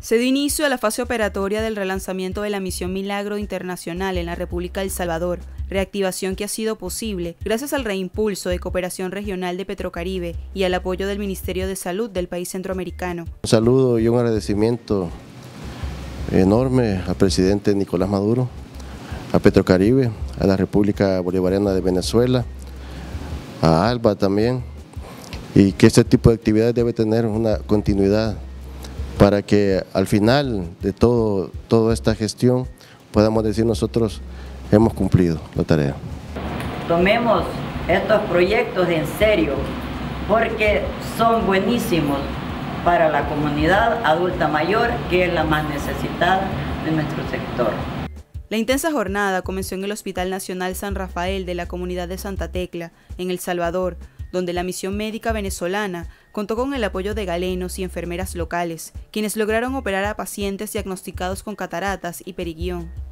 Se dio inicio a la fase operatoria del relanzamiento de la Misión Milagro Internacional en la República del Salvador, reactivación que ha sido posible gracias al reimpulso de cooperación regional de Petrocaribe y al apoyo del Ministerio de Salud del país centroamericano. Un saludo y un agradecimiento enorme al presidente Nicolás Maduro, a Petrocaribe, a la República Bolivariana de Venezuela, a ALBA también, y que este tipo de actividades debe tener una continuidad para que al final de toda esta gestión podamos decir nosotros hemos cumplido la tarea. Tomemos estos proyectos en serio porque son buenísimos para la comunidad adulta mayor, que es la más necesitada de nuestro sector. La intensa jornada comenzó en el Hospital Nacional San Rafael de la comunidad de Santa Tecla, en El Salvador, donde la misión médica venezolana contó con el apoyo de galenos y enfermeras locales, quienes lograron operar a pacientes diagnosticados con cataratas y periguión.